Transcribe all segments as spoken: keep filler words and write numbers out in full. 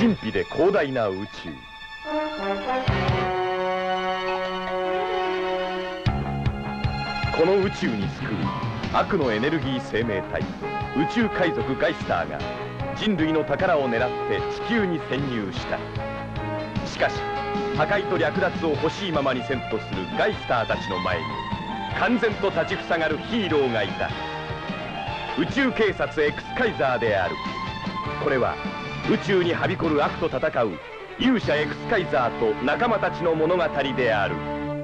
神秘で広大な宇宙。この宇宙に救う悪のエネルギー生命体宇宙海賊ガイスターが人類の宝を狙って地球に潜入した。しかし破壊と略奪を欲しいままにせんとするガイスターたちの前に完全と立ちふさがるヒーローがいた。宇宙警察エクスカイザーである。これは宇宙にはびこる悪と戦う勇者エクスカイザーと仲間たちの物語である。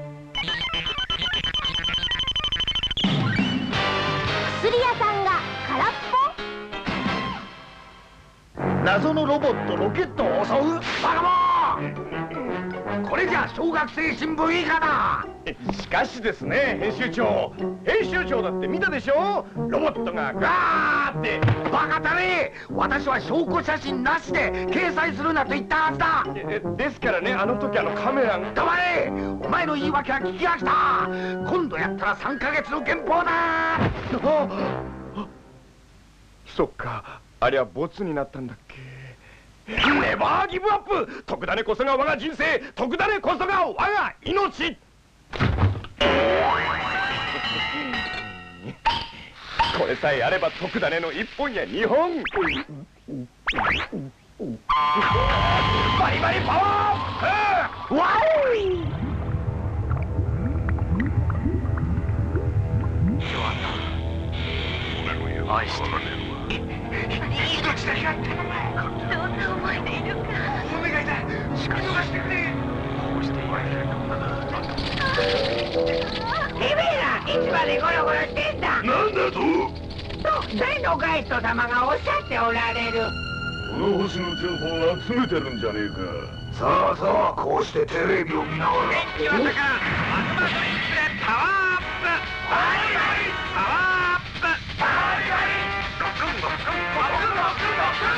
薬屋さんが空っぽ。 謎のロボットロケットを襲うバカモン。これじゃ小学生新聞以下だ。 しかしですね、編集長編集長だって見たでしょ。ロボットがガーって。 バカたれ、私は証拠写真なしで掲載するなと言ったはずだ。 えですからね、あの時あのカメラが。 黙れ、お前の言い訳は聞き飽きた。今度やったらさんかげつの減俸だ。 そっか、ありゃボツになったんだっけ。ネバーギブアップ。徳種こそが我が人生、徳種こそが我が命。これさえあれば徳種のいっぽんやにほん。バリバリパワーアップ。わお。愛してる。命だけは頼む。 どんな思いでいるか。 お願いだ。しかし逃してくれ。こうして言われるのだ。てめえらいつまでゴロゴロしてんだ。 なんだと。 と大のガイスト様がおっしゃっておられる。 この星の情報を集めてるんじゃねえか。 そうそう、こうしてテレビを見ながら。元気はだからマグマドリンクでパワーアップ。バリバリパワーアップ。バリバリゴクンゴクンゴクンゴクンゴクン。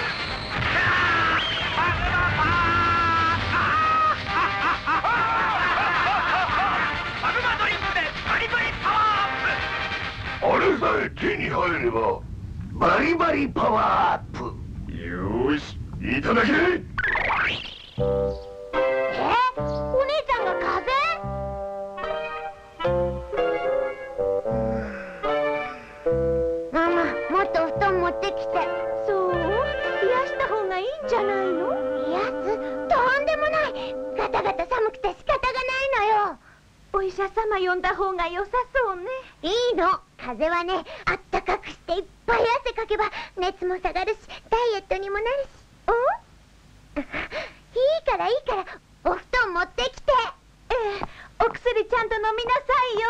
あれさえ手に入ればバリバリパワーアップ。 よーし、いただけ。 え、お姉ちゃんが風邪？ママ、もっと布団持ってきて。そう、冷やした方がいいんじゃないの？冷やす？とんでもない。ガタガタ寒くて仕方がないのよ。お医者様呼んだ方が良さそうね。いいの。風邪はね、あったかくしていっぱい汗かけば熱も下がるし、ダイエットにもなるし。うん？いいからいいから、お布団持ってきて。ええ、お薬ちゃんと飲みなさいよ。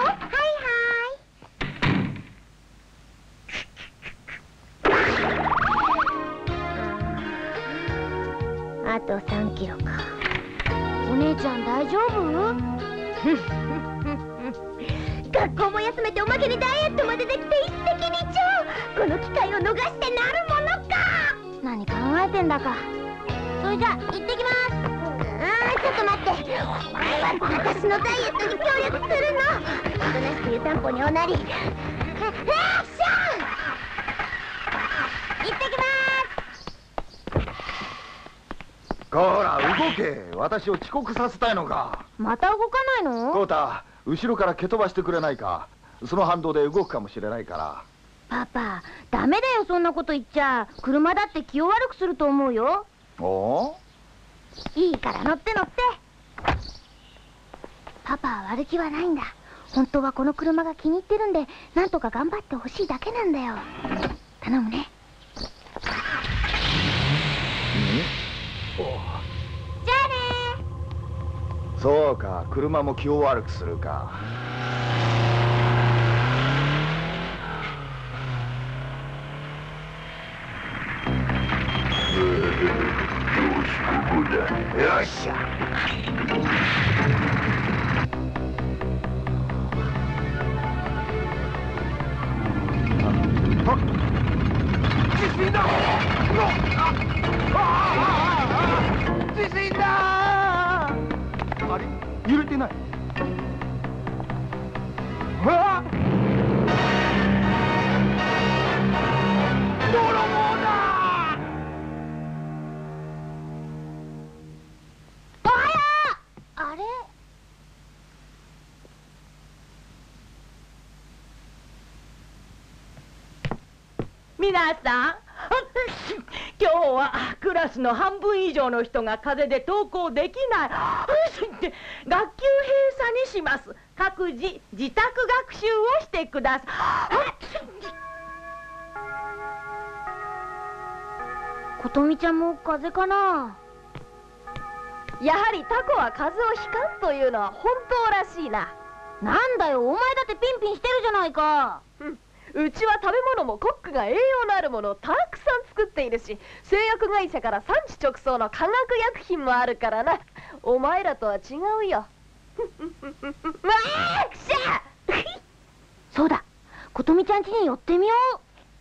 はいはい。あとさんキロか。お姉ちゃん大丈夫？学校も休めておまけにダイエットまでできて一石二鳥。この機会を逃してなるものか。何考えてんだか。それじゃ行ってきます。うん、ちょっと待って。お前は私のダイエットに協力するの。おとなしく湯たんぽにおなり。アクション。行ってきます。 こら動け。私を遅刻させたいのか。 また動かないの？ コータ、後ろから蹴飛ばしてくれないか。その反動で動くかもしれないから。 パパ、ダメだよ、そんなこと言っちゃ。車だって気を悪くすると思うよ。 おお？ いいから乗って乗って。パパは悪気はないんだ。本当はこの車が気に入ってるんで、なんとか頑張ってほしいだけなんだよ。頼むね。じゃあね。 そうか、車も気を悪くするか。よっしゃ。地震だ。地震だ。あれ、揺れてない。あっ、泥棒だ。 皆さん、今日はクラスの半分以上の人が風邪で登校できない。学級閉鎖にします。各自自宅学習をしてください。 琴美ちゃんも風邪かな。 やはりタコは風邪をひかんというのは本当らしいな。 なんだよ、お前だってピンピンしてるじゃないか。 うちは食べ物もコックが栄養のあるものをたくさん作っているし、製薬会社から産地直送の化学薬品もあるからな。お前らとは違うよ。わーくしゃそうだ、琴美ちゃん家に寄ってみよう。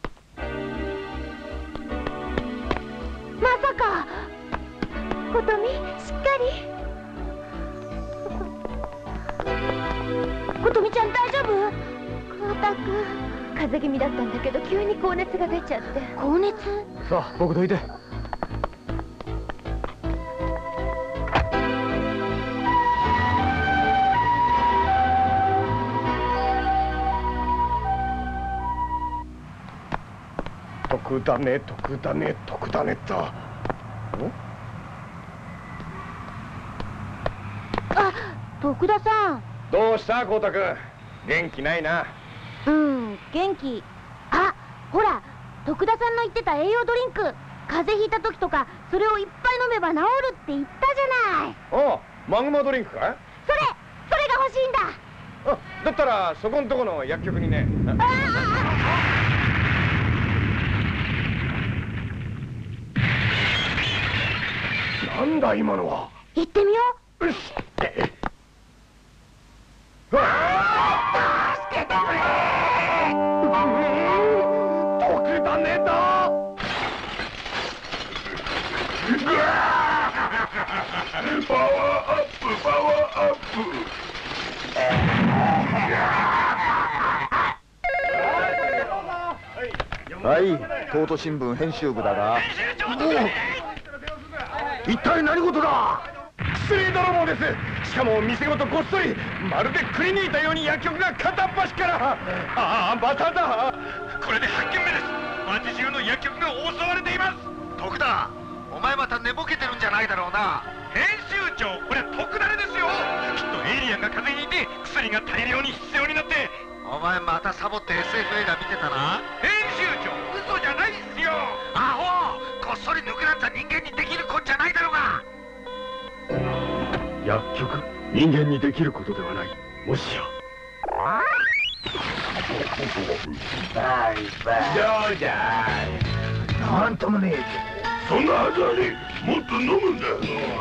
まさか。琴美、しっかり。琴美ちゃん大丈夫？ 光沢風邪気味だったんだけど急に高熱が出ちゃって。 高熱？ さあ、僕どいて。得だね、得だね、得だねと。 あ、徳田さん。 どうした光太君、元気ないな。 うん、元気。あ、ほら、徳田さんの言ってた栄養ドリンク、風邪ひいた時とかそれをいっぱい飲めば治るって言ったじゃない。 おう、マグマドリンクかい？ それそれが欲しいんだ。 あ、だったらそこんとこの薬局にね。なんだ今のは。 行ってみよう。 よし。助けてくれ。得だねだ。パワーアップ、パワーアップ。 はい、東都新聞編集部だが。 一体何事だ。薬泥棒です。しかも店ごとごっそり、まるでくりにいたように薬局が片っ端から。ああ、まただ。 これではっけんめです。町中の薬局が襲われています。徳田、お前また寝ぼけてるんじゃないだろうな。編集長、これ特ダネですよ。きっとエイリアンが風邪ひいて薬が大量に必要になって。お前またサボって エスエフ 映画見てたな。編集長、嘘じゃないっすよ。アホ、こっそり抜けられた人間にできるこんじゃないだろうが。 薬局、人間にできることではない。もしや。 どうだい。なんともねえぞ。そんなはずはねえ。もっと飲むんだ。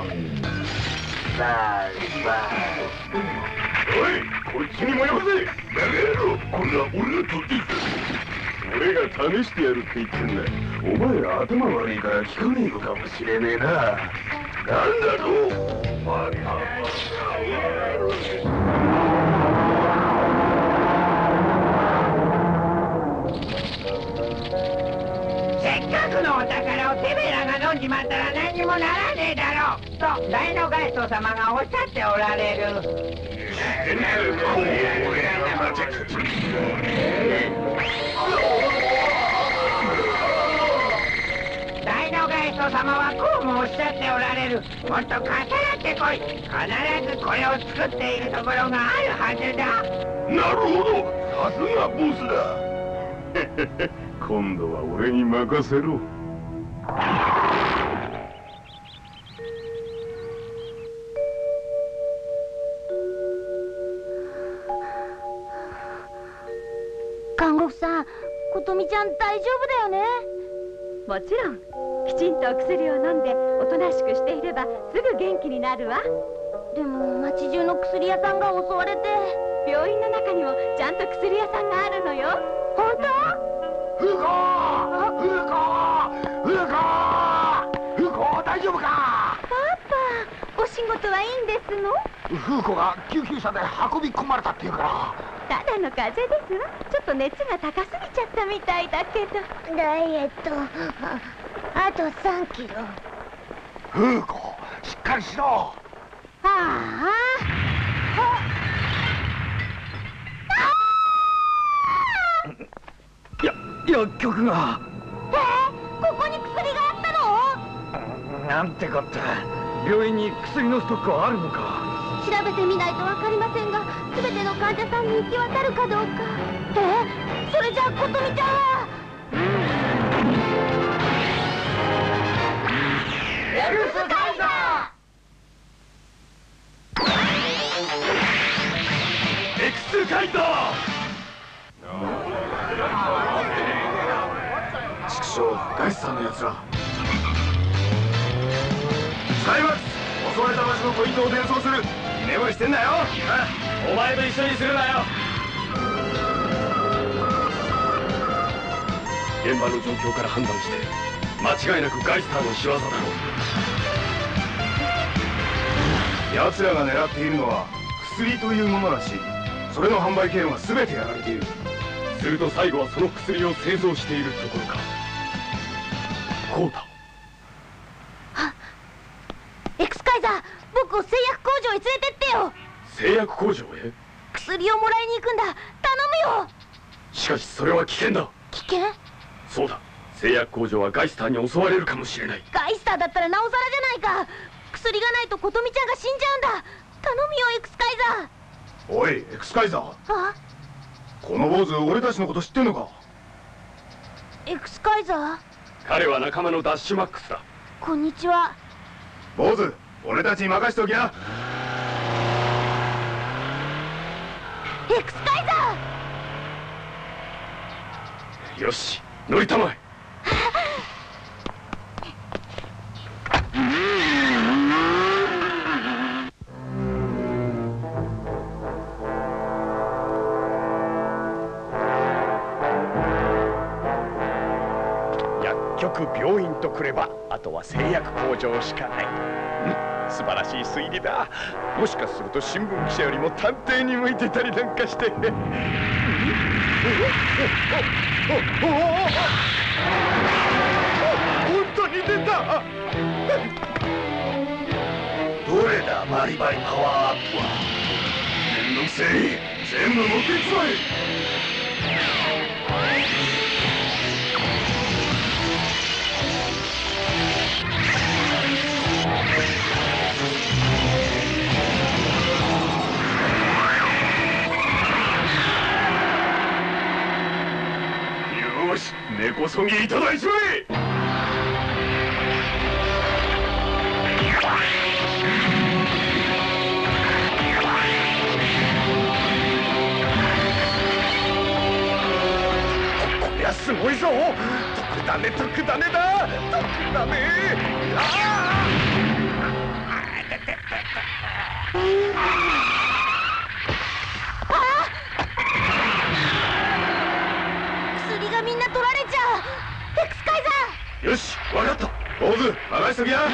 おい、こっちにもよこせ。バカ野郎、こんな俺が取ってきた。俺が試してやるって言ってんだ。お前ら頭悪いから聞かねえのかもしれねえな。なんだと。 せっかくのお宝をてめえらが飲んじまったら何にもならねえだろうと大のガイスト様がおっしゃっておられる。大のガイスト様はこうもおっしゃっておられる。もっと重なってこい。必ずこれを作っているところがあるはずだ。 なるほど、さすがボスだ。今度は俺に任せろ。 看護婦さん、琴美ちゃん大丈夫だよね。 もちろん。きちんとお薬を飲んでおとなしくしていればすぐ元気になるわ。 でも町中の薬屋さんが襲われて。 病院の中にもちゃんと薬屋さんがあるのよ。 本当？ フーコー、フーコー、フーコー、フーコー、大丈夫か。 パパ、お仕事はいいんですの？ フーコが救急車で運び込まれたっていうから。 ただの風邪ですわ。ちょっと熱が高すぎちゃったみたいだけど。 ダイエット、あ、あとさんキロ。 フーコ、しっかりしろ。 ああ。 や、薬局が。 ここに薬があったの？ なんてこった。病院に薬のストックはあるのか？ 調べてみないとわかりませんが、全ての患者さんに行き渡るかどうか。え、それじゃあ琴美ちゃんはエクスカイザエクスカイザー。 畜生、ガイスさんのやつら。使います。襲われた場所のポイントを伝送する。居眠りしてんなよ。 お前と一緒にするなよ。現場の状況から判断して間違いなくガイスターの仕業だろう。 奴らが狙っているのは薬というものらしい。それの販売経路が全てやられている。 すると最後はその薬を製造しているところか。こうだ。 エクスカイザー、僕を製薬工場へ連れてってよ。 製薬工場へ？ 薬をもらいに行くんだ。頼むよ。 しかしそれは危険だ。 危険？ そうだ、製薬工場はガイスターに襲われるかもしれない。 ガイスターだったらなおさらじゃないか。薬がないと琴美ちゃんが死んじゃうんだ。頼むよ、エクスカイザー。 おい、エクスカイザー。 あ？ この坊主、俺たちのこと知ってんのか？ エクスカイザー？ 彼は仲間のダッシュマックスだ。 こんにちは。 坊主、俺たちに任しておきな。 エクスカイザー。よし、乗りたまえ。 薬局、病院とくればあとは製薬工場しかない。うん、素晴らしい推理だ。もしかすると新聞記者よりも探偵に向いてたりなんかして。本当に出た。 どれだ、バリバリパワーアップは。めんどくせえ、全部持っていくぞい。よし、根こそぎいただいちまえ。 こりゃすごいぞ。特ダネ特ダネだ。特ダネ。ああ。 薬がみんな取られちゃう。エクスカイザー。 よし、わかった。坊主、任しときや。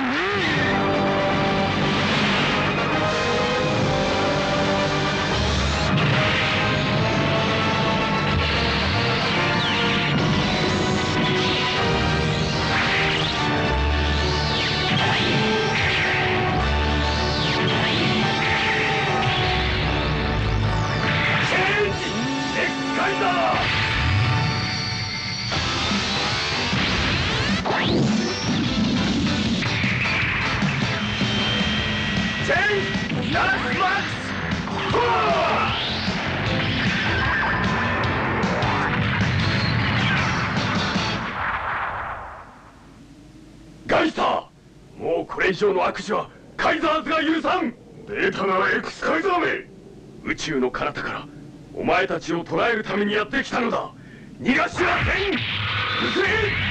ガイスター、もうこれ以上の悪事はカイザーズが許さん。 出たな、エクスカイザーめ。 宇宙の彼方からお前たちを捕らえるためにやってきたのだ。逃がしはせん。うせ。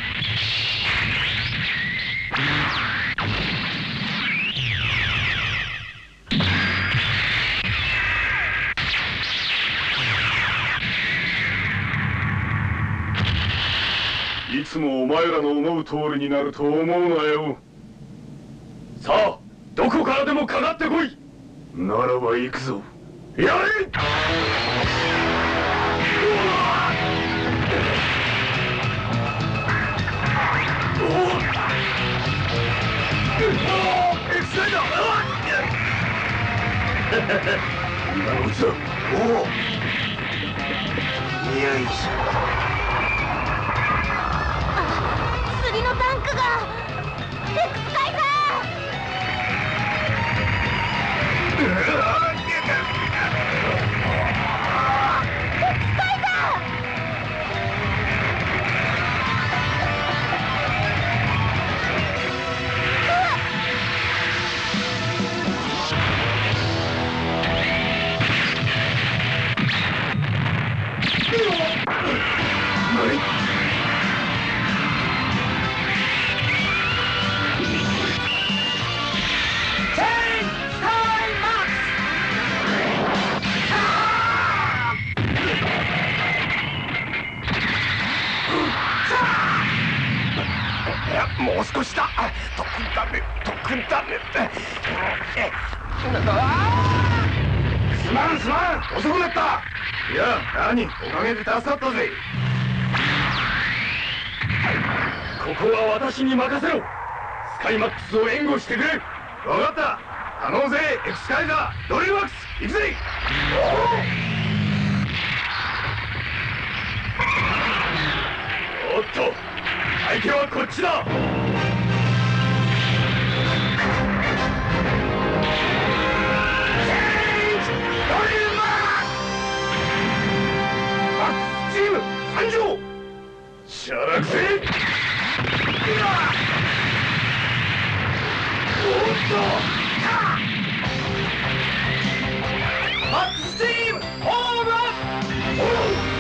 いつもお前らの思う通りになると思うなよ。 さあ、どこからでもかかってこい。 ならば行くぞ。 やれ。 エクサイダー。今のうちだ。おお。よいしょ。 やもう少しだ。特ダネ特ダネって。すまんすまん、遅くなった。いや何、おかげで助かったぜ。ここは私に任せろ。スカイマックスを援護してくれ。分かった、頼むぜエクスカイザー、ドリーマックス行くぜ。おっと、相手はこっちだ。チーム参上。しゃらくせ。おっと、マックスチームホームアップ。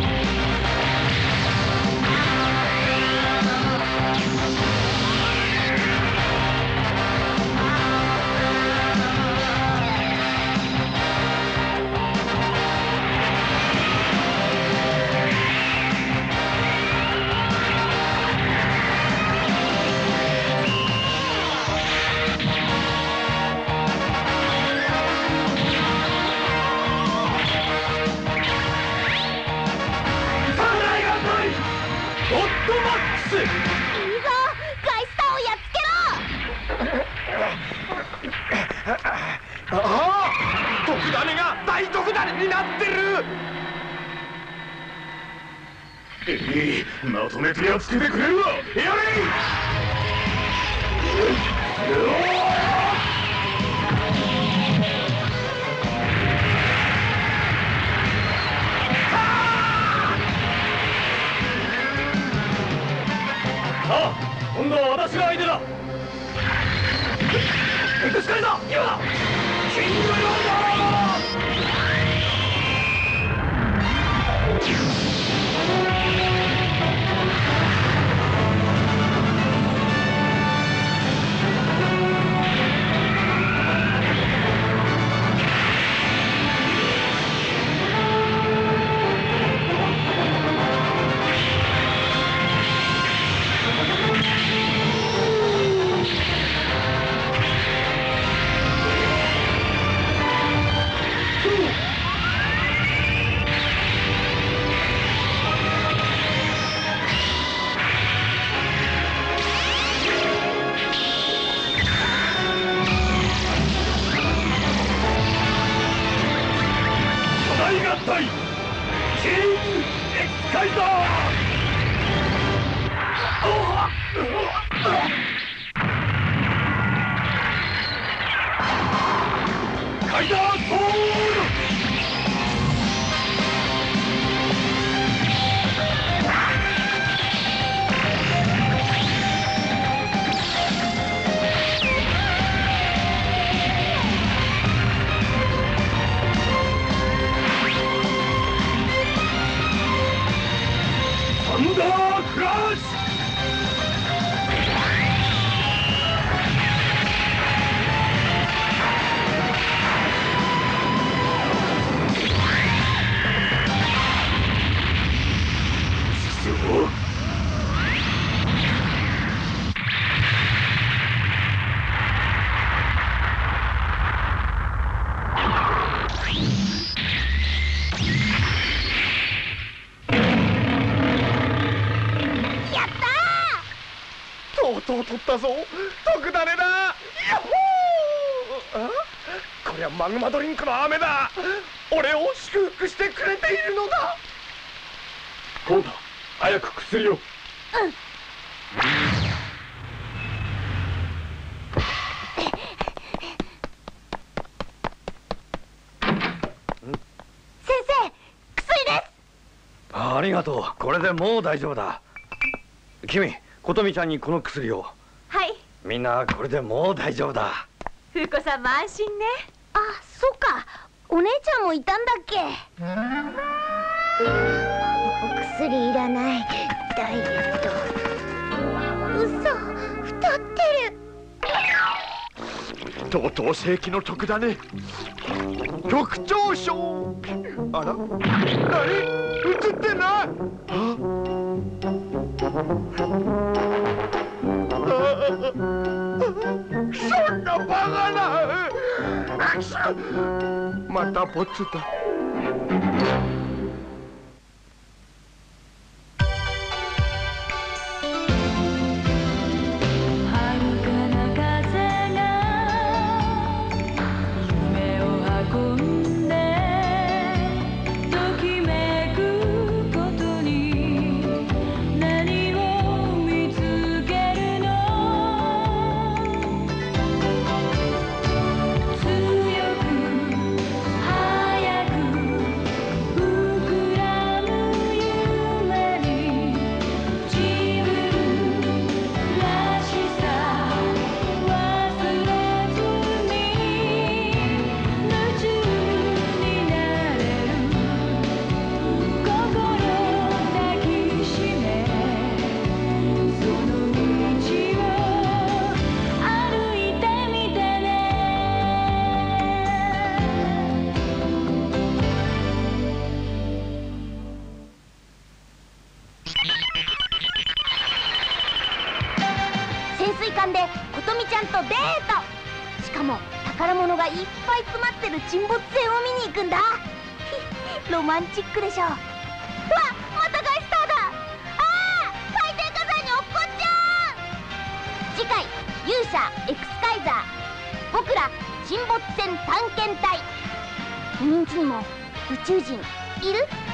いいぞ、ガイスターをやっつけろ。 ああ、毒ダネが大毒ダネになってる。ええ、まとめてやっつけてくれるわ。やれ。さあ、今度は私が相手だ。エクスカイザー、今だ。キングロー取ったぞ。特ダネだ。ヤッホー。こりゃマグマドリンクの雨だ。俺を祝福してくれているのだ。コウタ、早く薬を。うん。 先生、薬です。 ありがとう。これでもう大丈夫だ。君、琴美ちゃんにこの薬を。 はい。 みんなこれでもう大丈夫だ。 風子さんも安心ね。あ、そうか。お姉ちゃんもいたんだっけ。お薬いらない。ダイエット。嘘、太ってる。 とうとう正規の得だね。局長賞。あら、何？映ってない。あしまたポツだ。 潜水艦でことみちゃんとデート。しかも宝物がいっぱい詰まってる沈没船を見に行くんだ。ロマンチックでしょ。うわ、またガイスターだ。ああ、海底火山に落っこっちゃう。次回勇者エクスカイザー、僕ら沈没船探検隊。君んちにも宇宙人いる？